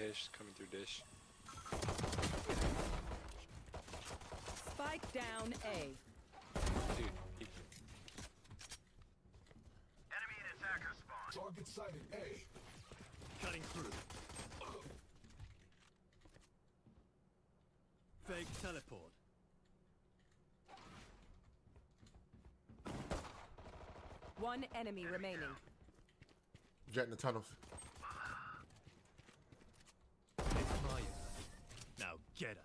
dish, coming through dish. Spike down A. Dude, he... Enemy and attacker spawn. Target sighted A. Cutting through. Fake teleport. One enemy remaining. Jet in the tunnels. It's my turn. Now get out.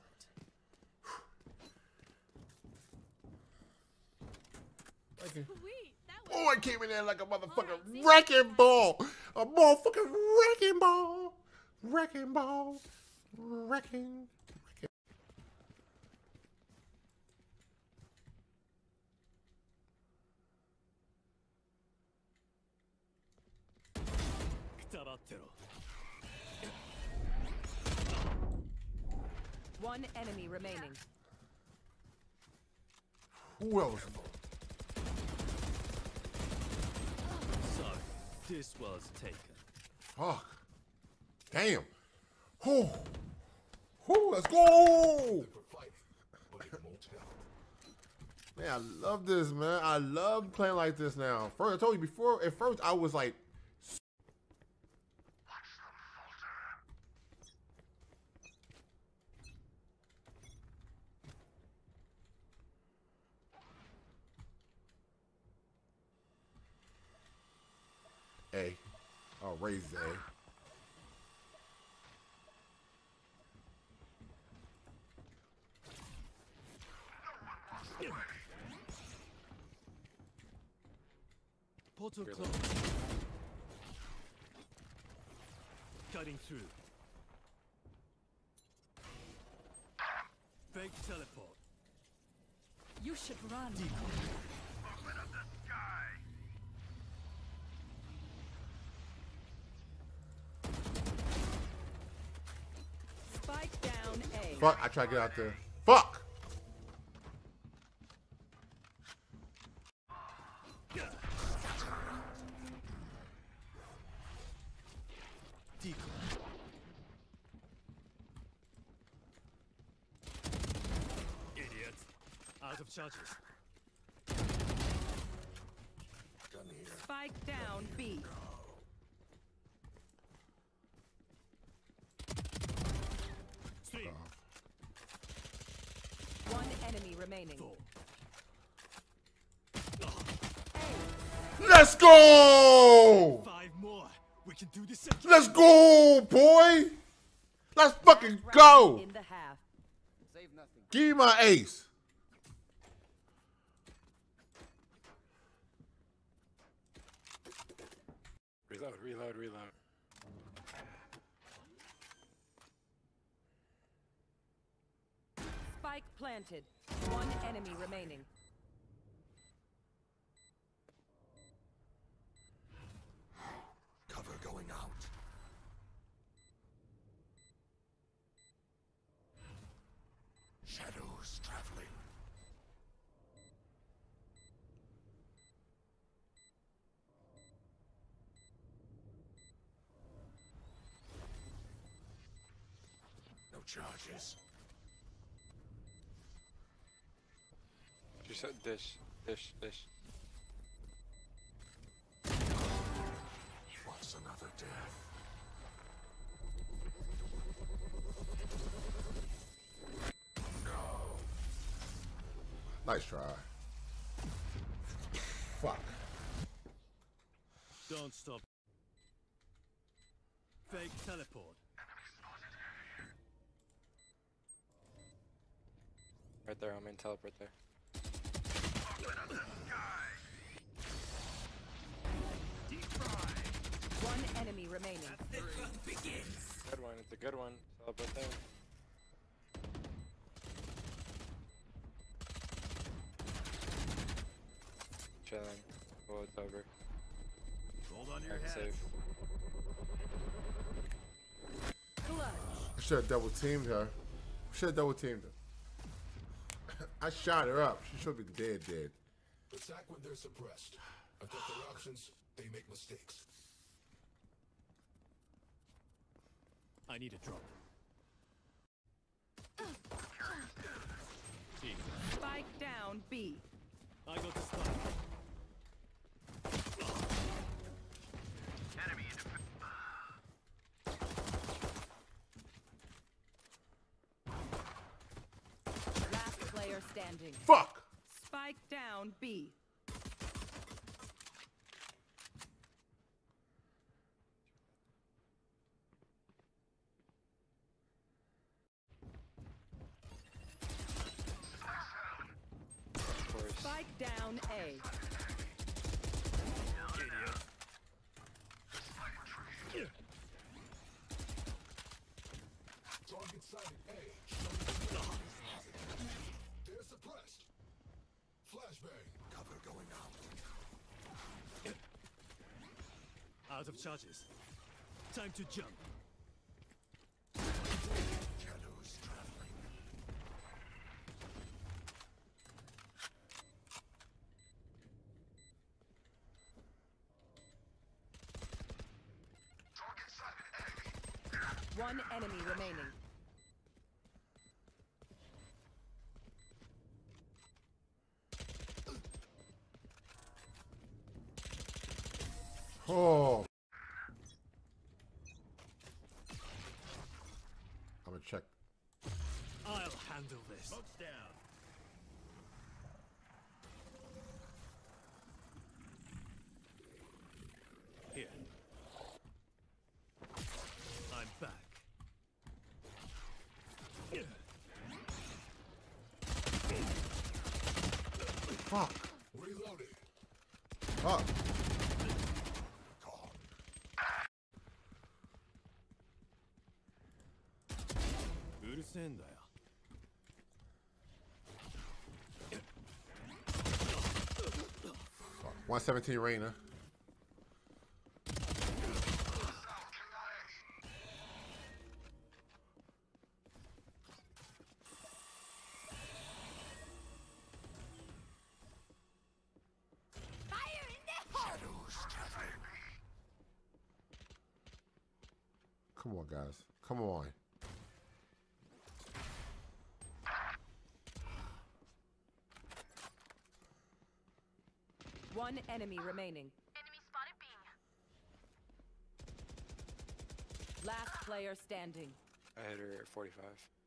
Okay. Sweet. That was Oh, I came in there like a motherfucking Alright, see wrecking ball. A motherfucking wrecking ball. Wrecking ball. Wrecking. One enemy remaining. Who else? Sorry, this was taken. Fuck. Damn. Whew. Whew, let's go. For fighting, but it won't help. Man, I love this, man. I love playing like this now. First, I told you before, at first I was like, A. I'll raise A. Portal Really? closed. Cutting through. Fake teleport. You should run. Open up the sky. Spike down A. Fuck, I tried to get out there. Fuck! Decoy. Idiot. Out of charges. Gun here. Spike down B. Three. One enemy remaining. Four. Let's go! 5 more. We can do this again. Let's go, boy! Let's fucking go! In the half. Save nothing. Give me my ace. Reload, reload, reload. Spike planted. One enemy remaining. Cover going out. Shadows traveling. No charges. Just said dish, dish, dish. What's another death? Nice try. Fuck. Don't stop. Fake teleport. Right there, I'm in teleport there. Open up the sky. Deep fry. One enemy remaining. Good one, it's a good one. Teleport there. Chilling. Oh, it's over. Hold on your I'm head. safe. Clutch. I should have double teamed her. Should have double teamed her. I shot her up. She should have been dead, dead. Attack when they're suppressed. Attack their options, they make mistakes. I need a drop. Team, Spike down B. I got the spike. Enemy in Last player standing. Fuck! Spike down B. Of course. Spike down A. Idiot. Target sighted A. They're suppressed. Flashbang. Cover going out. Out of charges. Time to jump. Shadows traveling. Target sighted A. One enemy remaining. Oh. I'm gonna check. I'll handle this. Smoke's down. Here. I'm back. Fuck. Reloaded. Fuck. Gone. うるせえんだよ。 117 Reina. Shadows traveling. Come on, guys. Come on. One enemy remaining. Enemy spotted B. Last player standing. I hit her at 45.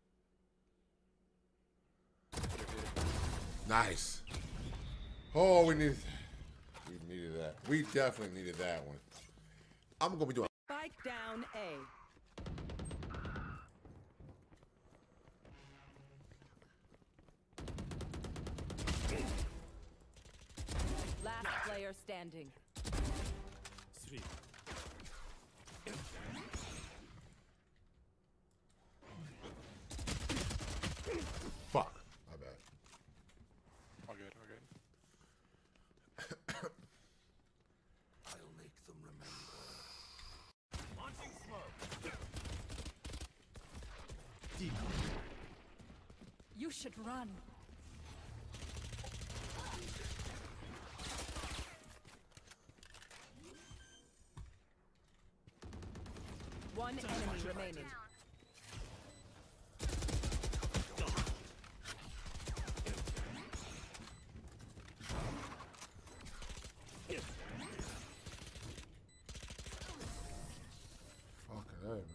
Nice. Oh, we needed that. We definitely needed that one. I'm gonna be doing. Spike down A. Last player standing. 3. Fuck. My bad. All good, all good. I'll make them remember. Launching smoke. Decoy. You should run. One enemy remaining. Fucking A, man.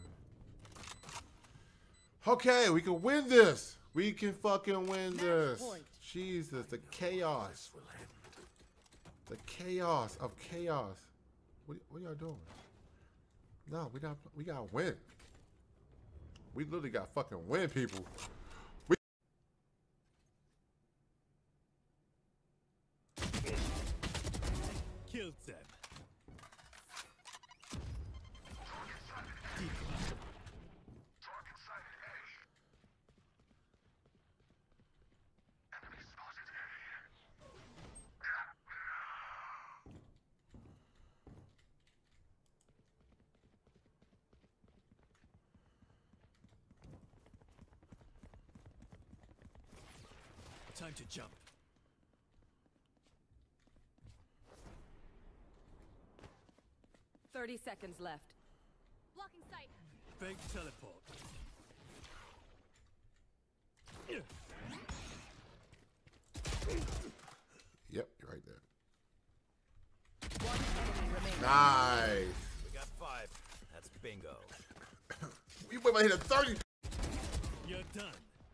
Okay, we can win this. We can fucking win this. point. Jesus, the chaos. Will end. The chaos of chaos. What y'all doing? No, we gotta win. We literally got fucking win, people. Killed them. Decoy. Target sighted A. Enemy spotted A. Time to jump. 30 seconds left. Blocking sight. Fake teleport. Yep, you're right there. One enemy remaining. Nice. We got 5. That's bingo. You might hit a 30. You're done.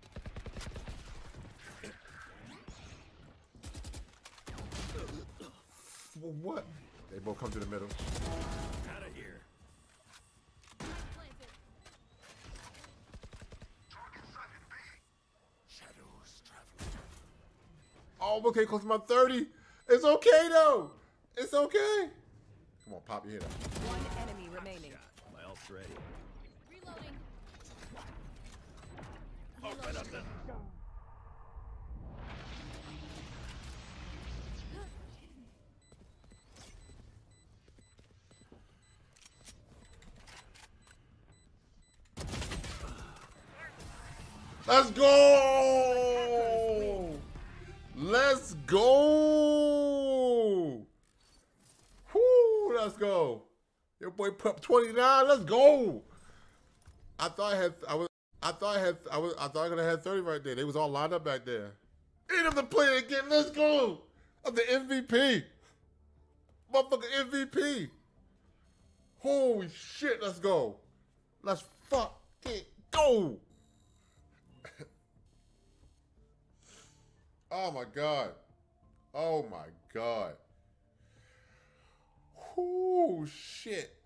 For what? They both come to the middle. Out of here. Shadows traveling. Oh, okay, close to my 30. It's okay though. It's okay. Come on, pop your head up. One enemy remaining. My ult's ready. Reloading. Open up the... Let's go. Let's go. Whoo, let's go. Your boy put up 29. Let's go. I thought I could have had 30 right there. They was all lined up back there. Ain't him to play again. Let's go. I'm the MVP. Motherfucking MVP. Holy shit, let's go. Let's fucking go. Oh my God. Oh my God. Oh shit.